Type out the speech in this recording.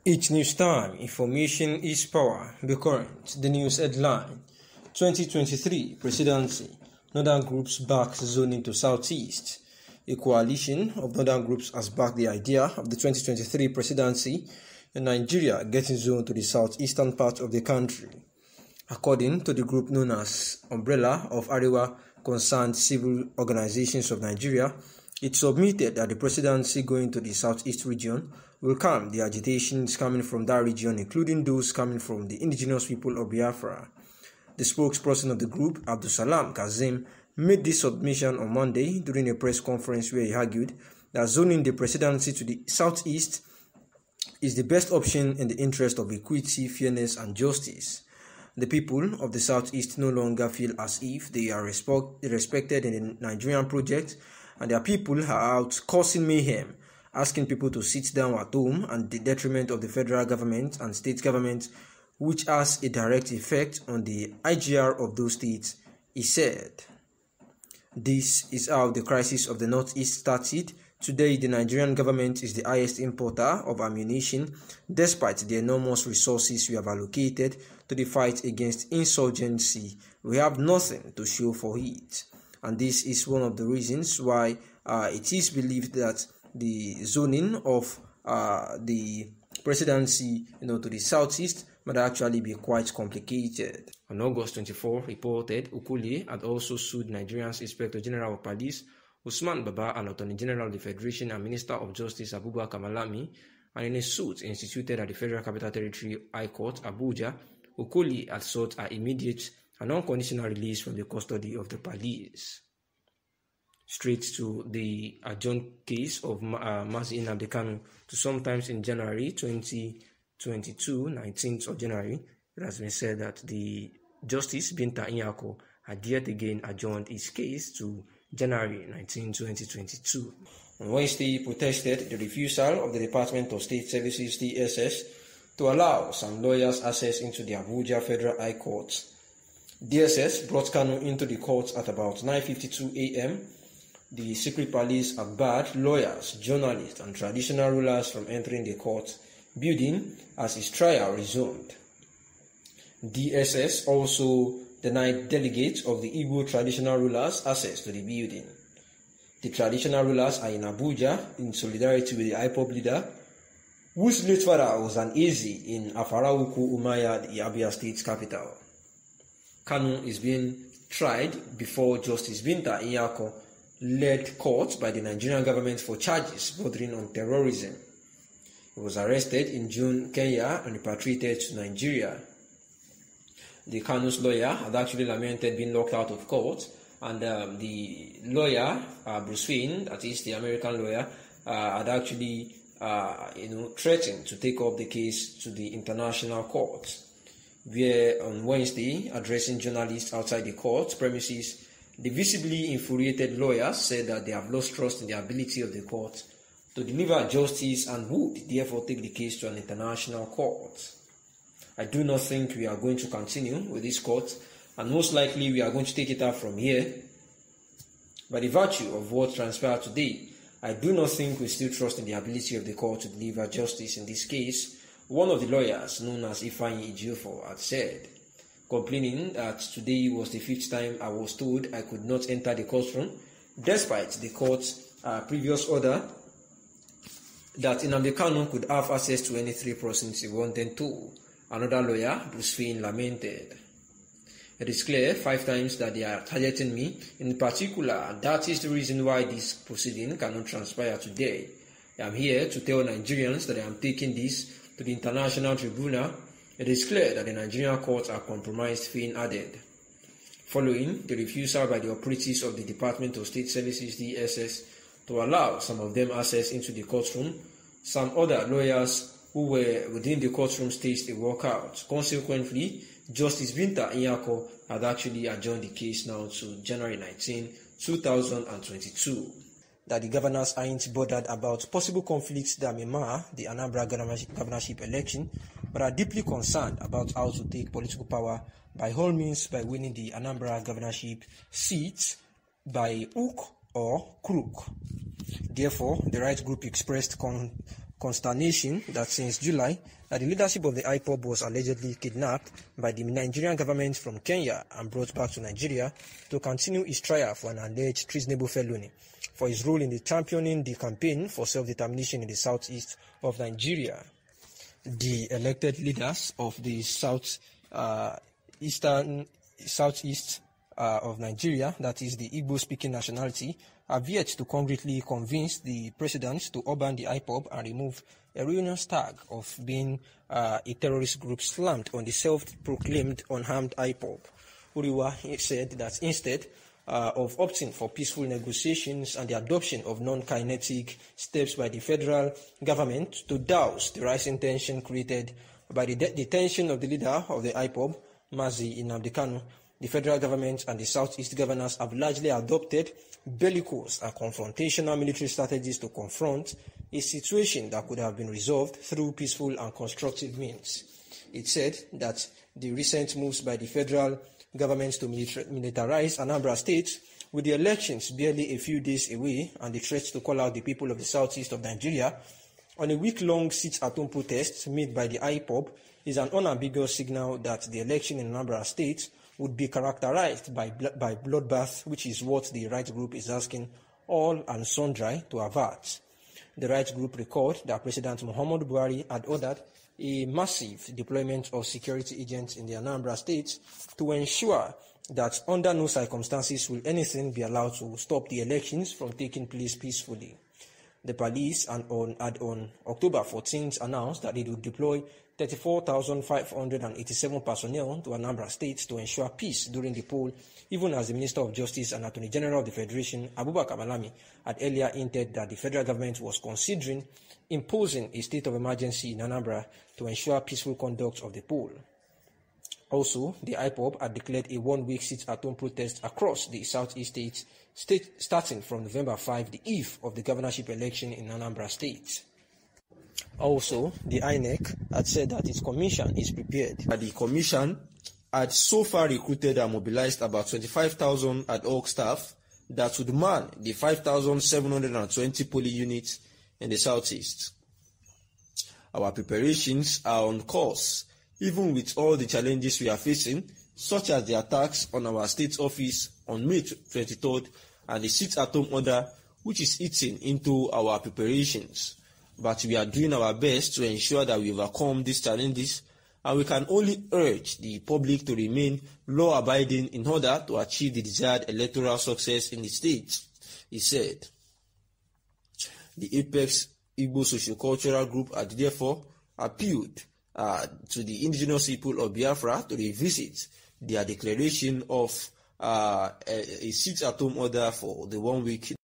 Each news time, information is power. Be current. The news headline: 2023 presidency. Northern groups back zoning to southeast. A coalition of northern groups has backed the idea of the 2023 presidency in Nigeria getting zoned to the southeastern part of the country. According to the group known as Umbrella of Arewa Concerned Civil Organizations of Nigeria, it submitted that the presidency going to the southeast region will calm the agitations coming from that region, including those coming from the indigenous people of Biafra. The spokesperson of the group, Abdulsalam Kazim, made this submission on Monday during a press conference where he argued that zoning the presidency to the southeast is the best option in the interest of equity, fairness, and justice. The people of the southeast no longer feel as if they are respected in the Nigerian project, and their people are out causing mayhem, asking people to sit down at home and the detriment of the federal government and state government, which has a direct effect on the IGR of those states, he said. This is how the crisis of the Northeast started. Today, the Nigerian government is the highest importer of ammunition, despite the enormous resources we have allocated to the fight against insurgency. We have nothing to show for it. And this is one of the reasons why it is believed that the zoning of the presidency to the southeast might actually be quite complicated. On August 24, reported Ukuli had also sued Nigeria's Inspector General of Police Usman Baba and Attorney General of the Federation and Minister of Justice Abubakar Malami, and in a suit instituted at the Federal Capital Territory High Court, Abuja, Ukuli had sought her immediate and unconditional release from the custody of the police. Straight to the adjourned case of Mazi Nnamdi Kanu to sometimes in January 2022, 19th of January, it has been said that the Justice Binta Nyako had yet again adjourned his case to January 19, 2022. On Wednesday, he protested the refusal of the Department of State Services (DSS) to allow some lawyers access into the Abuja Federal High Court. DSS brought Kanu into the court at about 9:52 a.m. The secret police have barred lawyers, journalists, and traditional rulers from entering the court building as his trial resumed. DSS also denied delegates of the Igbo traditional rulers access to the building. The traditional rulers are in Abuja in solidarity with the IPOB leader, whose late father was an AZ in Afarawuku Umaya, the Abia State capital. Kanu is being tried before Justice Binta Nyako led court by the Nigerian government for charges bordering on terrorism. He was arrested in June, Kenya, and repatriated to Nigeria. The Kanu's lawyer had actually lamented being locked out of court, and the lawyer, Bruce Wayne, that is the American lawyer, had actually threatened to take up the case to the international court, where on Wednesday, addressing journalists outside the court premises, the visibly infuriated lawyers said that they have lost trust in the ability of the court to deliver justice and would therefore take the case to an international court. I do not think we are going to continue with this court, and most likely we are going to take it out from here. By the virtue of what transpired today, I do not think we still trust in the ability of the court to deliver justice in this case, one of the lawyers, known as Ifeanyi Ejiofor, had said, complaining that today was the 5th time I was told I could not enter the courtroom, despite the court's previous order that Nnamdi Kanu could have access to any 3 persons he wanted to. Another lawyer, Bruce Wayne, lamented. It is clear 5 times that they are targeting me in particular, and that is the reason why this proceeding cannot transpire today. I am here to tell Nigerians that I am taking this to the international tribunal. It is clear that the Nigerian courts are compromised, Wayne added. Following the refusal by the operatives of the Department of State Services (DSS) to allow some of them access into the courtroom, some other lawyers who were within the courtroom staged a walkout. Consequently, Justice Binta Nyako had actually adjourned the case now to January 19, 2022. That the governors aren't bothered about possible conflicts that may mar the Anambra governorship election, but are deeply concerned about how to take political power by all means by winning the Anambra governorship seats by hook or crook. Therefore, the right group expressed consternation that since July, that the leadership of the IPOB was allegedly kidnapped by the Nigerian government from Kenya and brought back to Nigeria to continue his trial for an alleged treasonable felony for his role in the championing the campaign for self-determination in the southeast of Nigeria. The elected leaders of the southeast of Nigeria, that is the Igbo-speaking nationality, have yet to concretely convince the president to ban the IPOB and remove a ruinous tag of being a terrorist group slammed on the self-proclaimed unharmed IPOB. Uriwa said that instead of opting for peaceful negotiations and the adoption of non-kinetic steps by the federal government to douse the rising tension created by the detention of the leader of the IPOB, Mazi Nnamdi Kanu, the federal government and the southeast governors have largely adopted bellicose and confrontational military strategies to confront a situation that could have been resolved through peaceful and constructive means. It said that the recent moves by the federal government to militarize Anambra State, with the elections barely a few days away and the threat to call out the people of the southeast of Nigeria on a week-long sit-at-home protest made by the IPOB, is an unambiguous signal that the election in Anambra State would be characterized by bloodbath, which is what the right group is asking all and sundry to avert. The right group recalled that President Muhammadu Buhari had ordered a massive deployment of security agents in the Anambra State to ensure that under no circumstances will anything be allowed to stop the elections from taking place peacefully. The police had on October 14th announced that it would deploy 34,587 personnel to Anambra State to ensure peace during the poll, even as the Minister of Justice and Attorney General of the Federation, Abubakar Malami, had earlier hinted that the federal government was considering imposing a state of emergency in Anambra to ensure peaceful conduct of the poll. Also, the IPOB had declared a one-week sit-at-home protest across the southeast state starting from November 5, the eve of the governorship election in Anambra State. Also, the INEC had said that its commission is prepared. The commission had so far recruited and mobilized about 25,000 ad hoc staff that would man the 5,720 polling units in the southeast. Our preparations are on course, even with all the challenges we are facing, such as the attacks on our state office on May 23rd and the sit-at-home order, which is eating into our preparations. But we are doing our best to ensure that we overcome these challenges, and we can only urge the public to remain law-abiding in order to achieve the desired electoral success in the state, he said. The Apex Igbo Socio-Cultural Group had therefore appealed to the indigenous people of Biafra to revisit their declaration of a sit-at-home order for the 1 week